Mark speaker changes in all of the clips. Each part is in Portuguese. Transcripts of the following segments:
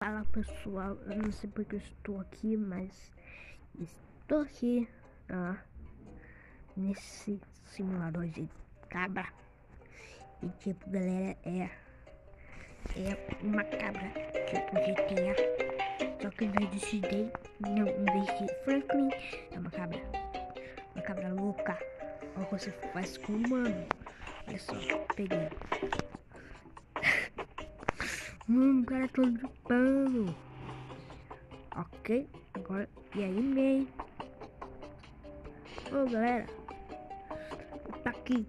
Speaker 1: Fala pessoal, eu não sei porque eu estou aqui, mas estou aqui nesse simulador de cabra. E tipo, galera, é uma cabra tipo GTA. Só que em vez de Cidei, não, em vez de Franklin, é uma cabra louca. Olha o que você faz com o humano. Olha só, peguei. O cara é todo de pano. Ok, agora e aí meio. Ô galera, tá aqui.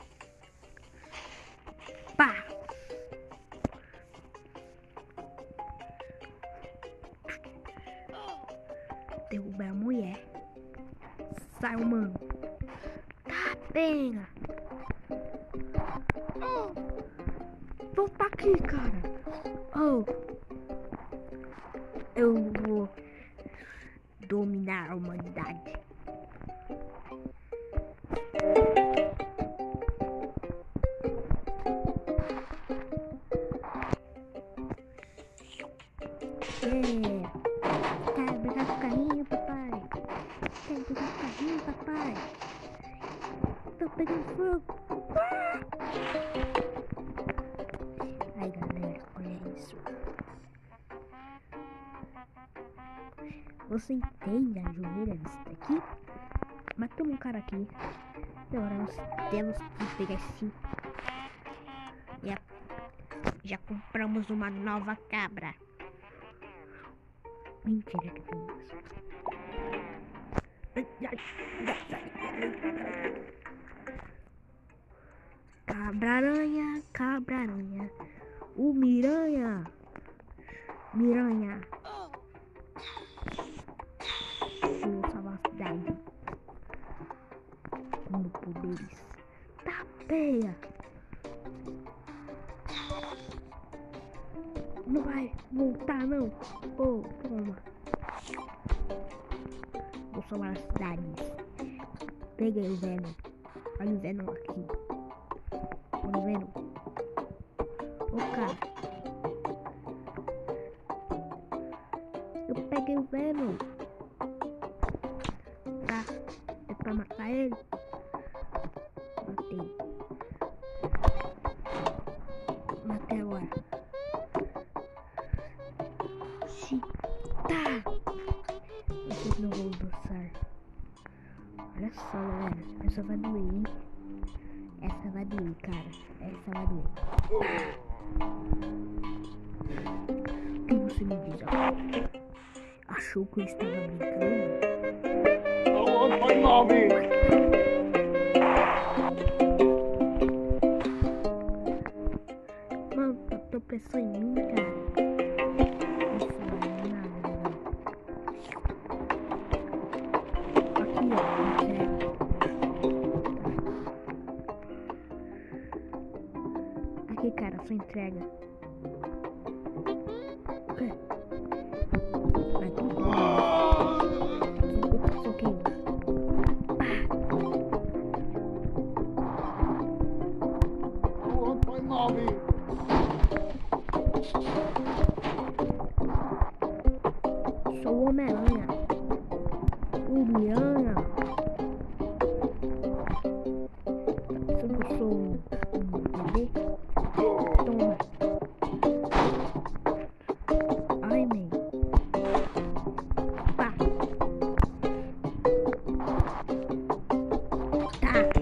Speaker 1: Pá. Derrubei a mulher. Saiu, mano. Tá, pega. Volta aqui, cara. Oh, eu vou dominar a humanidade. Quero brigar com o carrinho, papai. Quero brigar com o carrinho, papai. Tô pegando fogo. Aí, galera, olha isso. Você entende a zoeira disso daqui? Matamos um cara aqui. Agora nós temos que pegar esse. Já compramos uma nova cabra. Mentira que tem isso. Cabra-aranha, cabra-aranha. O Miranha. Miranha. Vou salvar a cidade. Com poderes. Tapeia. Não vai voltar não. Oh, toma. Vou salvar a cidade. Peguei o Venom. Olha o Venom aqui. Olha o Venom. Ô cara. Eu peguei o Venom. Tá. É pra matar ele. Matei. Matei agora. Tá. Vocês não vão dançar. Olha só, galera. Essa vai doer, hein? Essa vai doer, cara. Essa vai doer. O que você me diz agora? Achou que eu estava brincando? Mano, tô pensando em mim, cara. Aqui, cara, sua entrega. Vai tudo. Soquinho. Sou o Homem-Aranha. O Miranha. Eu sou um bebê. Toma. Ai, mãe. Pá. Tá.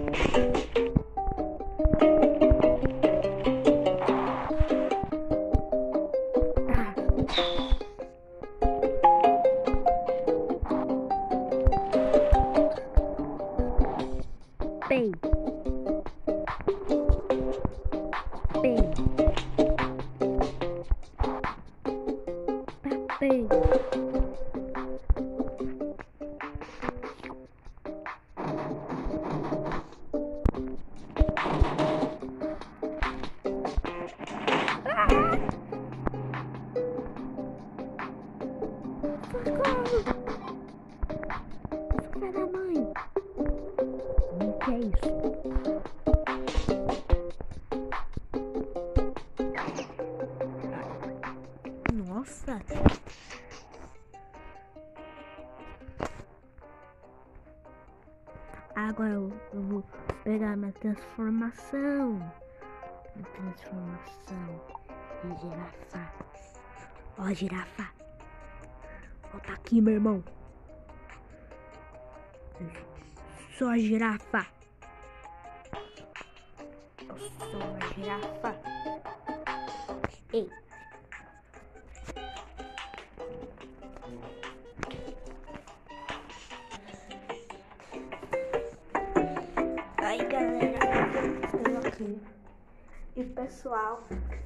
Speaker 1: Pei. Pei. Tapei. Socorro! Filha da mãe! O que é isso? Nossa! Nossa! Agora eu vou pegar minha transformação. Minha transformação de girafa. Ó, girafa. Ó, tá aqui, meu irmão. Sou a girafa. Eu sou uma girafa. Ei. Aí, galera, eu aqui. E pessoal,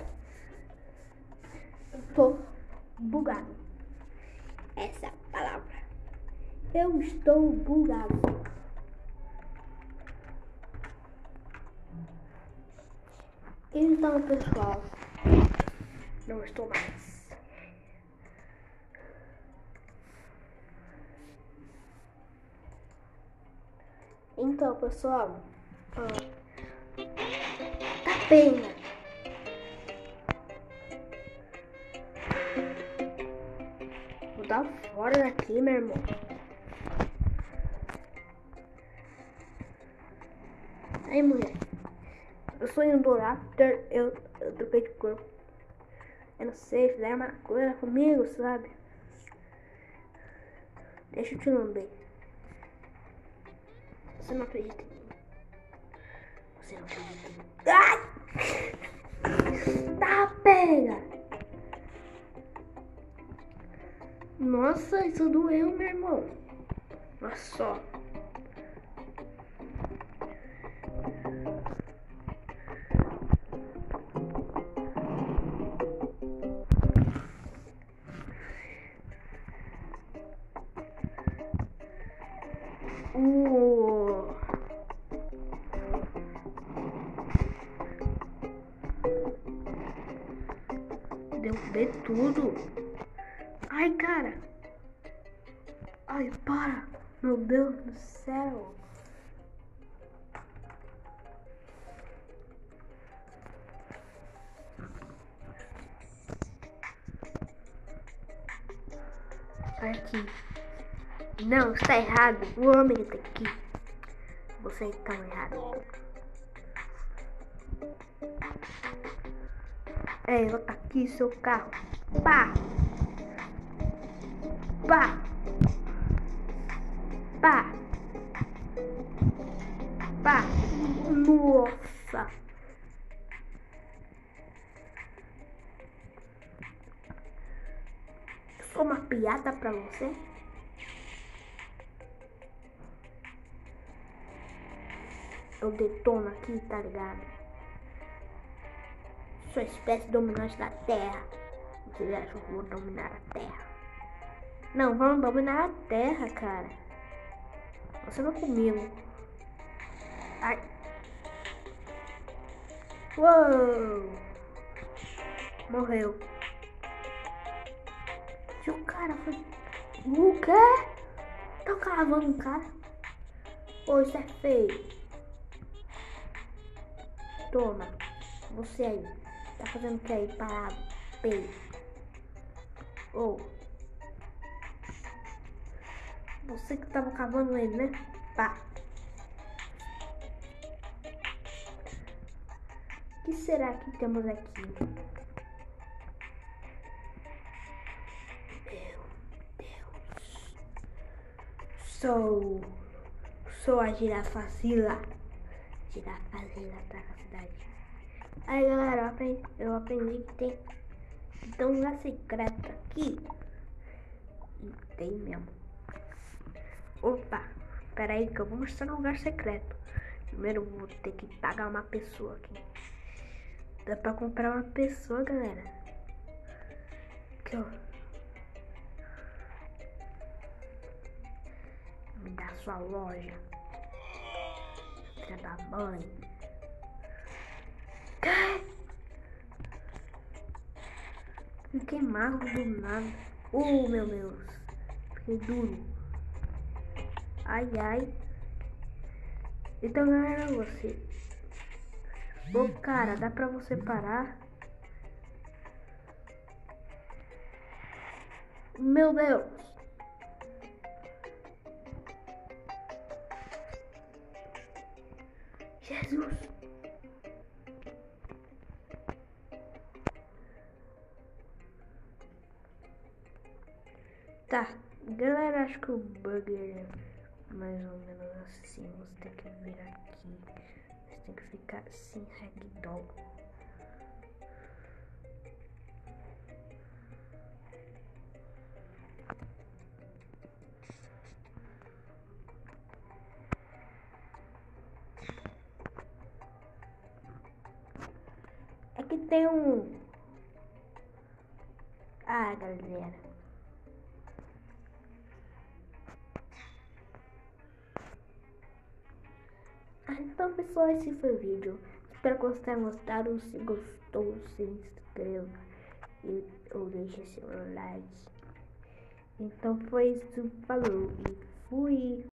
Speaker 1: eu tô bugado. Essa é a palavra. Eu estou bugado. Então, pessoal, não estou mais. Então, pessoal, tá pena. Vou dar fora daqui, meu irmão. Aí, mulher. Eu sou indo lá, eu troquei de corpo. Eu não sei, fizeram uma coisa comigo, sabe? Deixa eu te lamber. Você não acredita em mim. Você não acredita em mim. Ai! Tá, pega! Nossa, isso doeu, meu irmão. Olha só. Derrubei tudo. Ai, cara. Ai, para. Meu Deus do céu. Aqui. Não, está errado. O homem está aqui. Você está errado. É, eu tá aqui, seu carro. Pá! Pá! Pá! Pá! Nossa! Eu sou uma piada pra você? Eu detono aqui, tá ligado? Sou a espécie dominante da Terra. Vocês acham que eu vou dominar a Terra? Não, vamos dominar a Terra, cara. Você vai comigo. Ai. Uou! Morreu. E o cara foi... O quê? Tá cavando um cara? Ô, isso é feio. Toma. Você aí. Tá fazendo o que aí? Parado. Feio. Ô. Você que tava cavando ele, né? Pá. O que será que temos aqui? Meu Deus. Sou a girafazila. Girafazila tá na cidade. Aí, galera, eu aprendi que tem um lugar secreto aqui. E tem mesmo. Opa, peraí que eu vou mostrar um lugar secreto. Primeiro eu vou ter que pagar uma pessoa aqui. Dá pra comprar uma pessoa, galera. Aqui, ó. Me dá sua loja. Filha da mãe. Fiquei magro do nada. Oh, meu Deus. Fiquei duro. Ai, ai. Então, galera, você... Ô, cara, dá pra você parar? Meu Deus! Jesus! Tá, galera, acho que o burger é mais ou menos assim. Você tem que vir aqui. Você tem que ficar assim, ragdoll. Aqui tem um... Ah, galera. Então, pessoal, esse foi o vídeo. Espero que vocês tenham gostado. Se gostou, se inscreva ou deixe seu like. Então foi isso. Falou e fui.